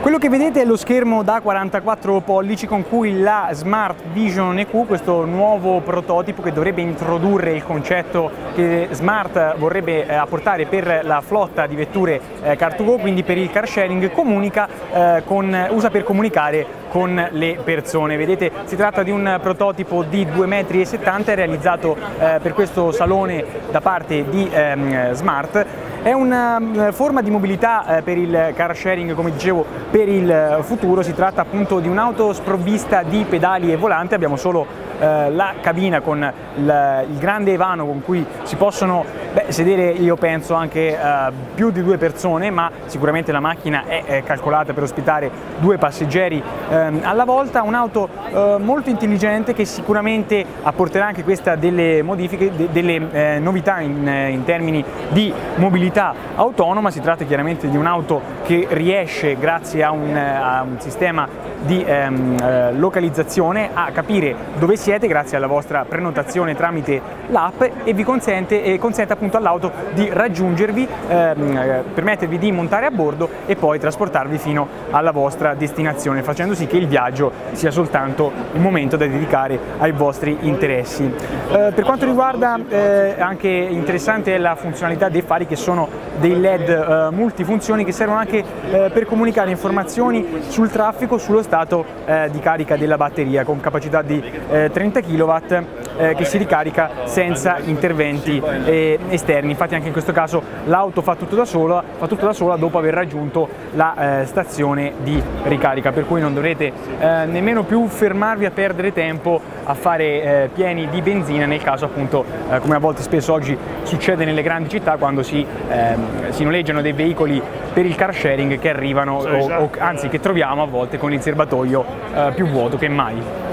Quello che vedete è lo schermo da 44 pollici con cui la Smart Vision EQ, questo nuovo prototipo che dovrebbe introdurre il concetto che Smart vorrebbe apportare per la flotta di vetture Car2Go, quindi per il car sharing, usa per comunicare con le persone. Vedete, si tratta di un prototipo di 2,70 m, realizzato per questo salone da parte di Smart. È una forma di mobilità per il car sharing, come dicevo, per il futuro. Si tratta appunto di un'auto sprovvista di pedali e volante. Abbiamo solo la cabina con il grande vano con cui si possono sedere, io penso, anche più di 2 persone, ma sicuramente la macchina è calcolata per ospitare 2 passeggeri alla volta. Un'auto molto intelligente che sicuramente apporterà anche questa delle modifiche, delle novità in termini di mobilità autonoma. Si tratta chiaramente di un'auto che riesce, grazie a un sistema di localizzazione, a capire dove siete grazie alla vostra prenotazione tramite l'app, e vi consente appunto all'auto di raggiungervi, permettervi di montare a bordo e poi trasportarvi fino alla vostra destinazione, facendo sì che il viaggio sia soltanto un momento da dedicare ai vostri interessi. Per quanto riguarda, anche interessante è la funzionalità dei fari, che sono dei LED multifunzioni che servono anche per comunicare informazioni sul traffico, sullo stato di carica della batteria, con capacità di 30 kW che si ricarica senza interventi esterni. Infatti anche in questo caso l'auto fa tutto da sola dopo aver raggiunto la stazione di ricarica, per cui non dovrete nemmeno più fermarvi a perdere tempo a fare pieni di benzina, nel caso appunto, come a volte spesso oggi succede nelle grandi città, quando si noleggiano dei veicoli per il car sharing che arrivano, o anzi che troviamo a volte con il serbatoio più vuoto che mai.